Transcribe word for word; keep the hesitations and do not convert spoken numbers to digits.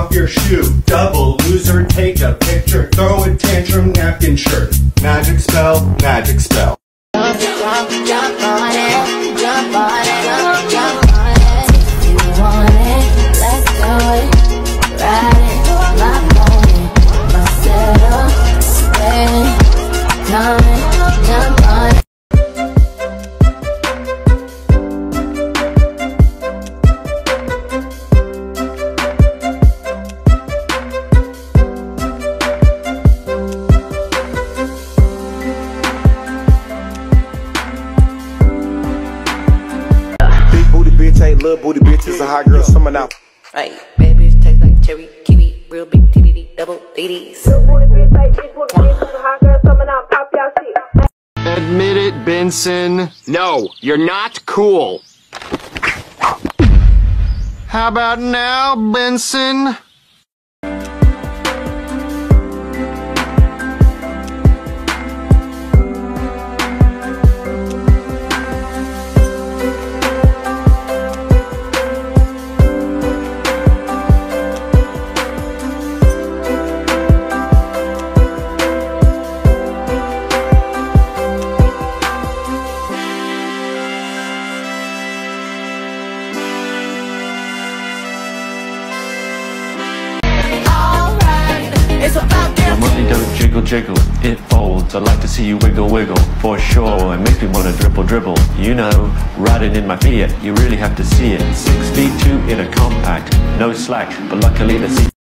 off your shoe. Double loser, take a picture, throw a tantrum, napkin shirt. Magic spell, magic spell. Jump, jump, jump on it, jump on it, jump, jump on it. If you want it, let's do it. Ride it, my pony, my saddle, baby. Come and jump on it. Ain't little booty bitches, a hot girl summer now. Hey, bad bitch taste like cherry, kiwi, real big T D D, double D Ds. Admit it, Benson. No, you're not cool. How about now, Benson? Your money don't jiggle jiggle, it folds. I'd like to see you wiggle wiggle, for sure. It makes me wanna dribble dribble. You know, riding in my Fiat, you really have to see it. Six feet two in a compact, no slack, but luckily the seat